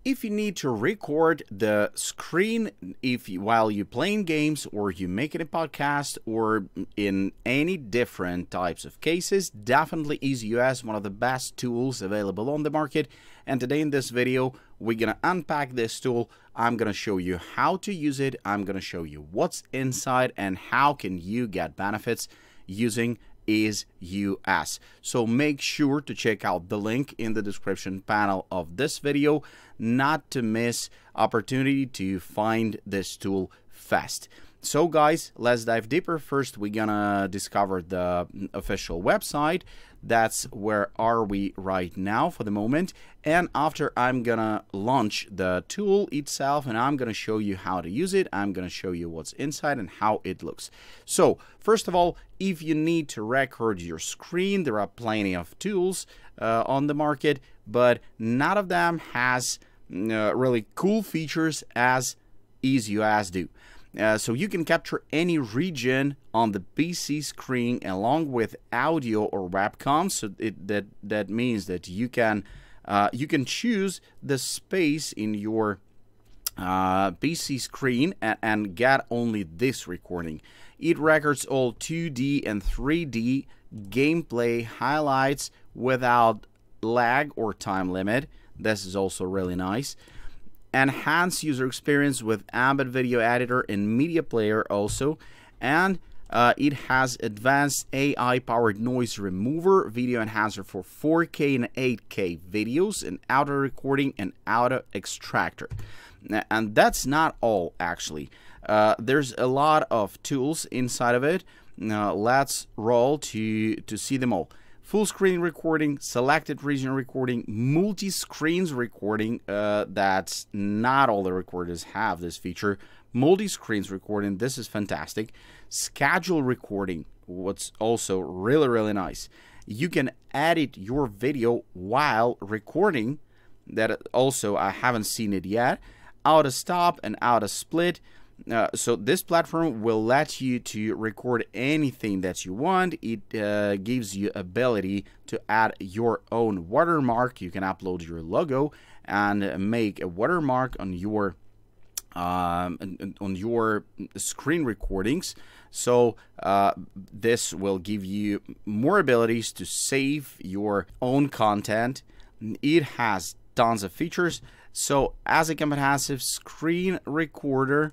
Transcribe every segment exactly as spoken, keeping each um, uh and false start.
if you need to record the screen if you, while you're playing games or you're making a podcast or in any different types of cases, definitely EaseUS, one of the best tools available on the market. And today in this video, we're going to unpack this tool. I'm going to show you how to use it. I'm going to show you what's inside and how can you get benefits using EaseUS. So make sure to check out the link in the description panel of this video, not to miss opportunity to find this tool fast. So guys, let's dive deeper. First, we're gonna discover the official website. That's where are we right now for the moment. And after, I'm gonna launch the tool itself and I'm gonna show you how to use it. I'm gonna show you what's inside and how it looks. So first of all, if you need to record your screen, there are plenty of tools uh, on the market, but none of them has uh, really cool features as EaseUS do. Uh, so you can capture any region on the P C screen along with audio or webcam. So it, that that means that you can uh, you can choose the space in your uh, P C screen and, and get only this recording. It records all two D and three D gameplay highlights without lag or time limit. This is also really nice. Enhance user experience with ambient video editor and media player also, and uh, it has advanced A I powered noise remover, video enhancer for four K and eight K videos, and auto recording and auto extractor. And that's not all, actually. Uh, there's a lot of tools inside of it. Now let's roll to to see them all. Full screen recording, selected region recording, multi-screens recording, uh, that's not all the recorders have this feature. Multi-screens recording, this is fantastic. Schedule recording, what's also really, really nice. You can edit your video while recording, that also I haven't seen it yet. Auto stop and auto split. Uh, so this platform will let you to record anything that you want. It uh, gives you ability to add your own watermark. You can upload your logo and make a watermark on your um, on your screen recordings. So uh, this will give you more abilities to save your own content. It has tons of features. So as a comprehensive screen recorder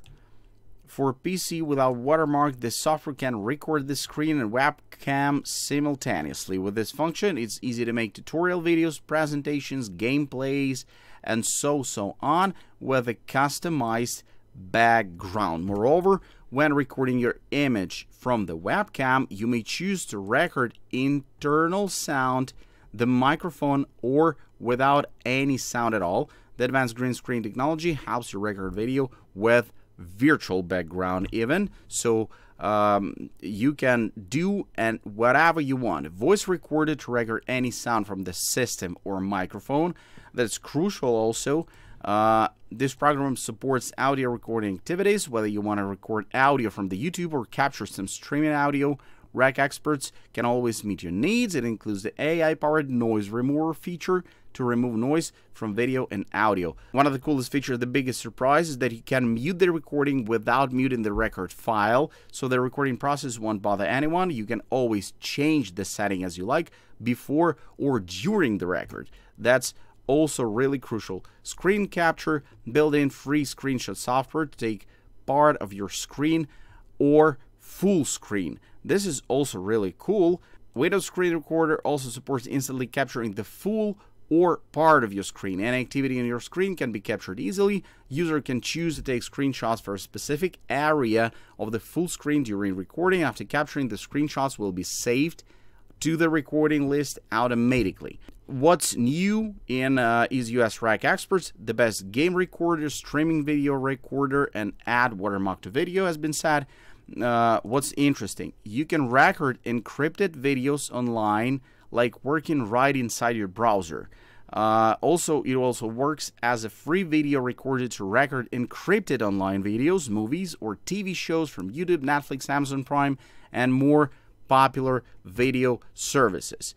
for P C without watermark, the software can record the screen and webcam simultaneously. With this function, it's easy to make tutorial videos, presentations, gameplays, and so so on with a customized background. Moreover, when recording your image from the webcam, you may choose to record internal sound, the microphone, or without any sound at all. The advanced green screen technology helps you record video with virtual background even, so um, you can do and whatever you want. Voice recorder to record any sound from the system or microphone. That's crucial also. Uh, this program supports audio recording activities, whether you want to record audio from the YouTube or capture some streaming audio. Rec experts can always meet your needs. It includes the A I-powered noise remover feature to remove noise from video and audio. One of the coolest features, the biggest surprise, is that you can mute the recording without muting the record file, so the recording process won't bother anyone. You can always change the setting as you like before or during the record. That's also really crucial. Screen capture, built-in free screenshot software to take part of your screen or full screen. This is also really cool. Windows Screen Recorder also supports instantly capturing the full or part of your screen. Any activity on your screen can be captured easily. User can choose to take screenshots for a specific area of the full screen during recording. After capturing, the screenshots will be saved to the recording list automatically. What's new in uh, EaseUS Rec Experts? The best game recorder, streaming video recorder, and add watermark to video has been said. Uh, what's interesting, you can record encrypted videos online, like working right inside your browser. Uh, also, it also works as a free video recorder to record encrypted online videos, movies, or T V shows from YouTube, Netflix, Amazon Prime, and more popular video services.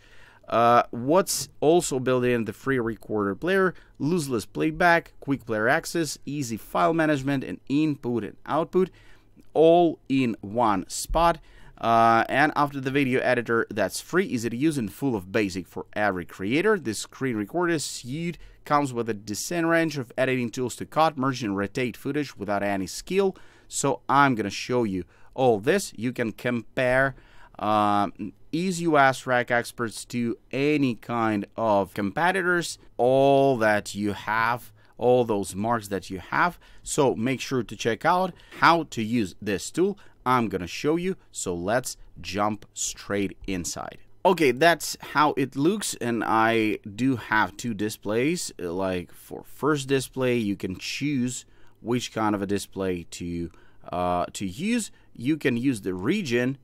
Uh, what's also built in the free recorder player: lossless playback, quick player access, easy file management, and input and output, all in one spot. Uh, and after the video editor that's free, easy to use, and full of basic for every creator. This screen recorder suite comes with a decent range of editing tools to cut, merge, and rotate footage without any skill. So I'm gonna show you all this. You can compare uh, EaseUS Rec Experts to any kind of competitors, all that you have, all those marks that you have. So make sure to check out how to use this tool. I'm gonna show you, so let's jump straight inside. Okay, that's how it looks, and I do have two displays. Like for first display, you can choose which kind of a display to uh, to use. You can use the region.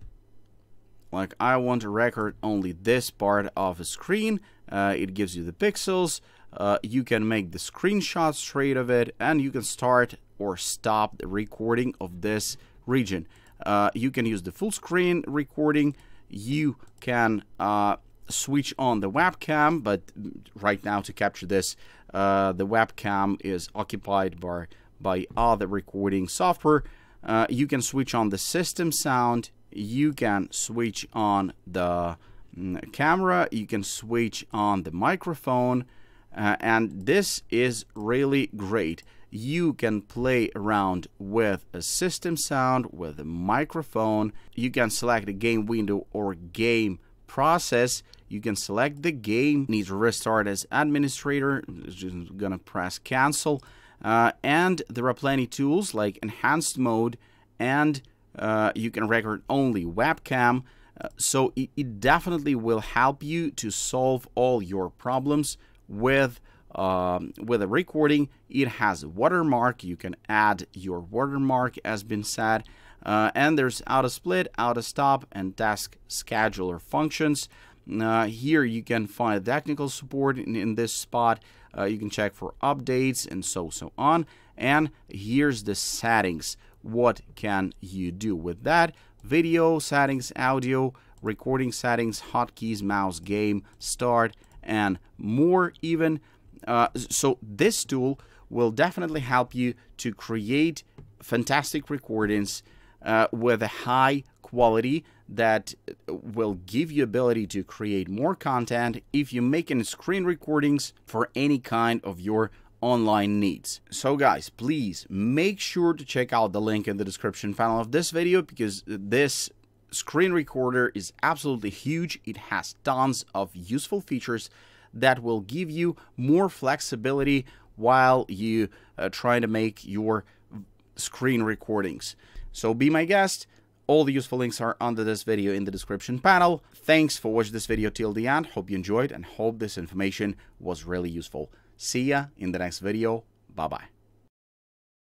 Like I want to record only this part of a screen. Uh, it gives you the pixels. Uh, you can make the screenshot straight of it, and you can start or stop the recording of this region. Uh, you can use the full screen recording. You can uh, switch on the webcam, but right now to capture this, uh, the webcam is occupied by, by other recording software. Uh, you can switch on the system sound. You can switch on the mm, camera. You can switch on the microphone. Uh, and this is really great. You can play around with a system sound, with a microphone. You can select a game window or game process. You can select the game. Need to restart as administrator. Just gonna press cancel. Uh, and there are plenty tools like enhanced mode, and uh, you can record only webcam. Uh, so it, it definitely will help you to solve all your problems with Um, with a recording. It has a watermark. You can add your watermark, as been said. Uh, and there's auto split, auto stop, and task scheduler functions. Uh, here you can find technical support in, in this spot. Uh, you can check for updates and so so on. And here's the settings. What can you do with that? Video settings, audio, recording settings, hotkeys, mouse, game, start, and more even. Uh, so this tool will definitely help you to create fantastic recordings uh, with a high quality that will give you ability to create more content if you're making screen recordings for any kind of your online needs. So guys, please make sure to check out the link in the description panel of this video, because this screen recorder is absolutely huge. It has tons of useful features that will give you more flexibility while you uh, try to make your screen recordings. So be my guest. All the useful links are under this video in the description panel. Thanks for watching this video till the end. Hope you enjoyed and hope this information was really useful. See ya in the next video. Bye bye.